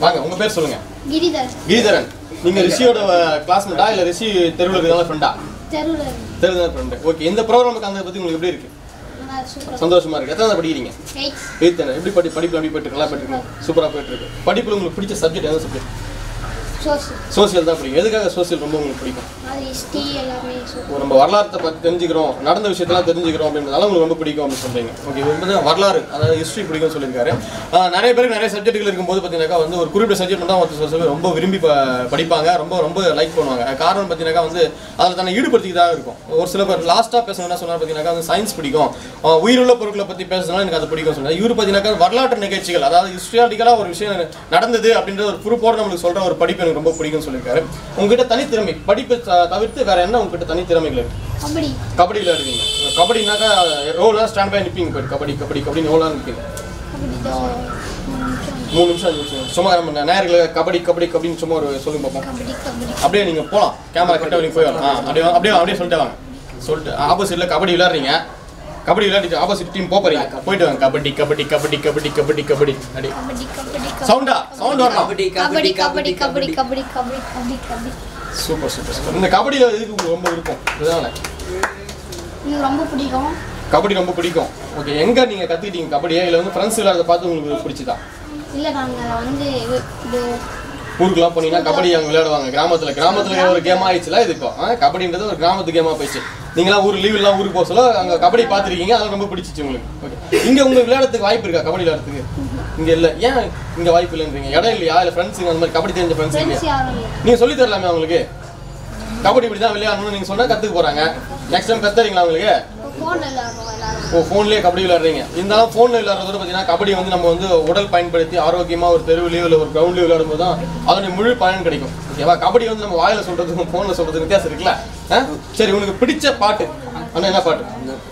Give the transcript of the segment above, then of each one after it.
வாங்க உங்க பேர் சொல்லுங்க. கிரிதரன். நீங்க ரிஷியோட கிளாஸ்மேட்டா இல்ல ரிஷி தெருவுல இருக்கறதால ஃப்ரெண்டா? தெருவுல ஃப்ரெண்ட். ஓகே, இந்த ப்ரோகிராமுக்கு அந்த பத்தி உங்களுக்கு எப்படி இருக்கு? சந்தோஷமா இருக்கு. எத்தனை படிக்கிறீங்க? 8th. எப்படி படிப்பு எப்படி போயிட்டு இருக்கு? நல்லா போயிட்டு இருக்கு. சூப்பரா போயிட்டு இருக்கு. படிப்புல உங்களுக்கு பிடிச்ச சப்ஜெக்ட் எந்த சப்ஜெக்ட்? சோசியல் தான் பிடிக்கும். எதுக்காக சோசியல் ரொம்ப உங்களுக்கு பிடிக்கும்? நம்ம வரலாற்றை பற்றி தெரிஞ்சுக்கிறோம், நடந்த விஷயத்தெல்லாம் தெரிஞ்சுக்கிறோம் அப்படின்றதால உங்களுக்கு ரொம்ப பிடிக்கும் அப்படின்னு சொல்றீங்க. ஓகே, வந்து வரலாறு அதாவது ஹிஸ்ட்ரி பிடிக்கும்னு சொல்லியிருக்காரு. நிறைய பேருக்கு நிறைய சப்ஜெக்ட்கள் இருக்கும்போது பார்த்தீங்கன்னாக்கா வந்து ஒரு குறிப்பிட்ட சப்ஜெக்ட் தான் ஒருத்தர் ரொம்ப விரும்பி படிப்பாங்க, ரொம்ப லைக் பண்ணுவாங்க. காரணம் பார்த்தீங்கன்னாக்கா வந்து அதில் தன்னை ஈடுபடுத்திக்கிதாக இருக்கும். ஒரு சில பேர் லாஸ்ட்டாக பேசணும்னா சொன்னார் பார்த்தீங்கன்னாக்கா வந்து சயின்ஸ் பிடிக்கும், உயிருள்ள பொருட்களை பற்றி பேசுறதுனால எனக்கு அது பிடிக்கும் சொன்னார். இவர் பார்த்தீங்கன்னாக்கா வரலாற்று நிகழ்ச்சிகள் அதாவது ஹிஸ்டாரிக்கலாக ஒரு விஷயம் நடந்தது அப்படின்ற ஒரு ப்ரூஃபோடு நம்மளுக்கு சொல்கிற ஒரு படிப்பு எனக்கு ரொம்ப பிடிக்கும்னு சொல்லியிருக்காரு. உங்ககிட்ட தனித்திறமை படிப்பை தவிர்த்து வேற என்ன உங்ககிட்ட தனித்திறமைகள் இருக்கு? கபடி விளையாடுவீங்க. கபடினாக்கா எவ்வளோ ஸ்டாண்ட் பை நிற்பீங்க? போயிட்டு கபடி கபடி கபடி எவ்வளோ நிற்பீங்க? 3 நிமிஷம் 5 நிமிஷம் சும்மா நம்ம நேரங்களை கபடி கபடி கபடின்னு சும்மா ஒரு சொல்லுங்க பார்ப்போம். அப்படியே நீங்கள் போகலாம், கேமரா கிட்ட நீங்கள் போய் வரலாம். அப்படியே சொல்லிட்டு வாங்க. சொல்லிட்டு ஆப்போசிட்ல கபடி விளையாடுறீங்க, கபடி விளையாடிட்டு ஆப்போசிட் டீம் போறீங்க, போயிட்டு வாங்க. கபடி கபடி கபடி கபடி கபடி கபடி அடி சவுண்ட் வரலாம். Kabaddi kabaddi kabaddi kabaddi kabaddi kabaddi kabaddi kabaddi. Super super super. இந்த கபடியில் எதுக்கு உங்களுக்கு ரொம்ப விருப்பம்? இதுதானே ரொம்ப பிடிக்கும். கபடி ரொம்ப பிடிக்கும். ஓகே, எங்க நீங்க கத்துக்கிட்டீங்க கபடியா இல்ல வந்து ஃப்ரெண்ட்ஸ் விளையாடுறத பார்த்து உங்களுக்கு பிடிச்சதா? இல்ல நாங்க வந்து ஊருக்குலாம் போனீங்கன்னா கபடி அவங்க விளையாடுவாங்க. கிராமத்துல ஒரு கேம் ஆயிடுச்சுல இது இப்போ. கபடின்றது ஒரு கிராமத்து கேமா போயிடுச்சு. நீங்களாம் லீவ்லாம் ஊருக்கு போக சொல்ல அங்கே கபடி பார்த்துருக்கீங்க, அதெல்லாம் ரொம்ப பிடிச்சிச்சு உங்களுக்கு. ஓகே, இங்கே உங்களுக்கு விளையாடுறதுக்கு வாய்ப்பு இருக்கா? கபடி விளையாடுறதுக்கு இங்கே இல்லை. ஏன் இங்கே வாய்ப்பு இல்லைன்றீங்க? இடம் இல்லையா? இல்லை ஃப்ரெண்ட்ஸுங்க அந்த மாதிரி கபடி தெரிஞ்ச ஃப்ரெண்ட்ஸ் இல்லையா? நீங்கள் சொல்லி தரலாமே அவங்களுக்கு. கபடி இப்படி தான் விளையாடணும்னு நீங்கள் சொன்னால் கற்றுக்க போகிறாங்க. நெக்ஸ்ட் டைம் கற்றுறீங்களா அவங்களுக்கு? ஃபோன்லேயே கபடி விளையாடுறீங்க. இருந்தாலும் ஃபோனில் விளையாடுறதோட பார்த்தீங்கன்னா கபடி வந்து நம்ம வந்து உடல் பயன்படுத்தி ஆரோக்கியமாக ஒரு தெருவிலையோ இல்லை ஒரு கிரவுண்ட்லேயோ விளையாடும் போது தான் அதோடைய முழு பயன் கிடைக்கும். ஓகேவா? கபடி வந்து நம்ம வாயில் சொல்கிறதுக்கும் ஃபோனில் சொல்கிறதுக்கு வித்தியாசம் இருக்குல்ல? சரி, உனக்கு பிடிச்ச பாட்டு அண்ணா என்ன பாட்டு?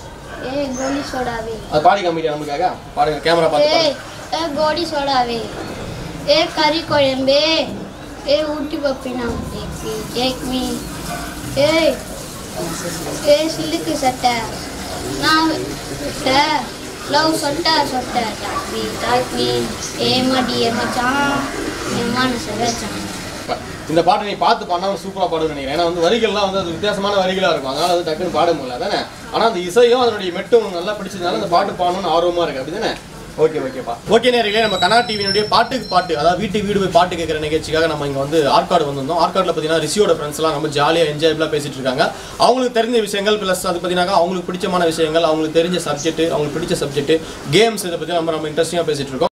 அது பாடி காமிக்கிறியா நமக்காக? பாடுங்க, கேமரா பார்த்து. கோடி சோடாவே கறி குழம்பே ஊட்டி பப்பினா டேக் மீ சில்லுக்கு சட்டை நான் லவ் சொட்டை சொட்டை டாக் மீ மடிய மச்சான் மனசை வச்சான். இந்த பாட்டை நீ பார்த்து பண்ணாமல் சூப்பராக பாடுன்னு நினைக்கிறேன். ஏன்னா வந்து வரிகள்லாம் வந்து அது வித்தியாசமான வரிகளாக இருக்கும், அதனால வந்து டக்குன்னு பாட முடியல தானே. ஆனால் அந்த இசையும் அதனுடைய மெட்டும் நல்லா பிடிச்சதுனால அந்த பாட்டு பாடணும்னு ஆர்வமாக இருக்குது, அப்படி தானே? ஓகேப்பா. ஓகே நேர்களே, நம்ம கனா டிவியினுடைய பாட்டுக்கு பாட்டு அதாவது வீட்டுக்கு வீடு போய் பாட்டு கேட்குற நிகழ்ச்சிக்காக நம்ம இங்கே வந்து ஆற்காடு வந்திருந்தோம். ஆற்காடில் பார்த்தீங்கன்னா ரிஷியோட ஃப்ரெண்ட்ஸ்லாம் ரொம்ப ஜாலியாக என்ஜாயபிளாக பேசிட்டு இருக்காங்க. அவங்களுக்கு தெரிஞ்ச விஷயங்கள் ப்ளஸ் அது பார்த்தீங்கன்னா அவங்களுக்கு பிடிச்சமான விஷயங்கள், அவங்களுக்கு தெரிஞ்ச சப்ஜெக்ட், அவங்களுக்கு பிடிச்ச சப்ஜெக்ட், கேம்ஸ், இதை பற்றி நம்ம இன்ட்ரெஸ்டிங்காக பேசிட்டு இருக்கோம்.